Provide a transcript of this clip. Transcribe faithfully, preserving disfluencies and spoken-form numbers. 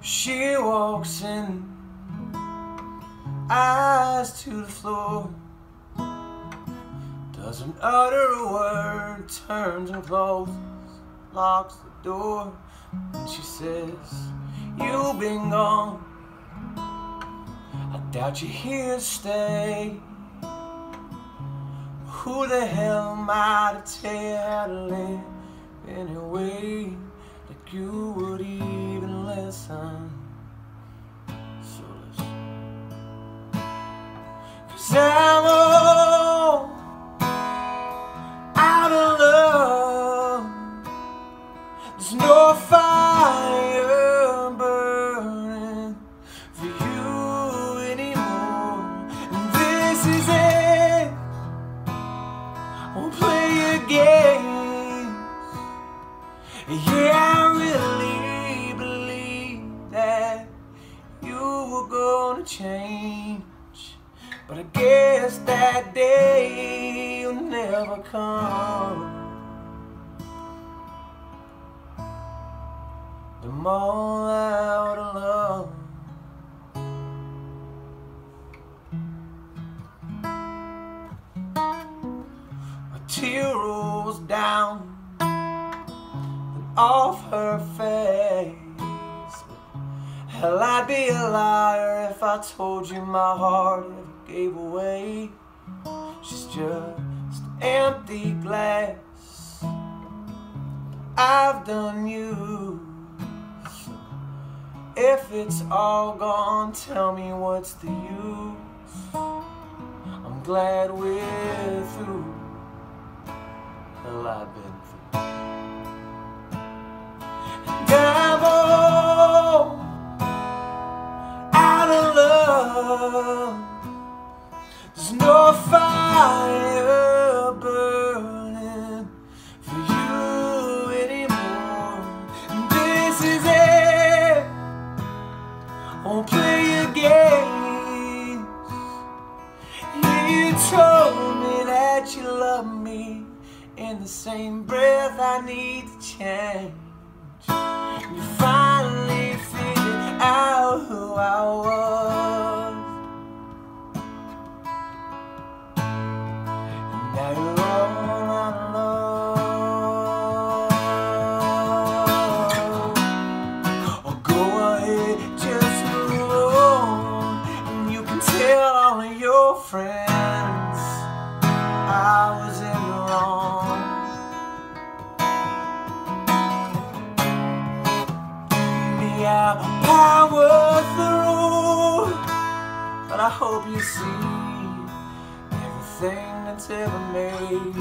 She walks in, eyes to the floor, doesn't utter a word, turns and closes, locks the door, and she says, "You've been gone, I doubt you're here to stay. Who the hell am I to tell you how to live in a way like you would even listen?" So listen. 'Cause I'm all out of love. There's no fire burning for you anymore, and this is it. Won't play your games. Yeah, I really believe that you were gonna change, but I guess that day will never come. I'm all out of love. A tear rolls down and off her face. Hell, I'd be a liar if I told you my heart ever gave away. She's just an empty glass. I've done you. If it's all gone, tell me what's the use. I'm glad we're through. Hell, I've been through. And I'm all out of love. There's no fire burning for you anymore, and this is it. Won't play your games. You told me that you love me, in the same breath I need to change. You finally figured out who I was, and now you're all out of love. Oh, go ahead, just tell all of your friends I was in the wrong. Me, I power through, but I hope you see everything that's ever made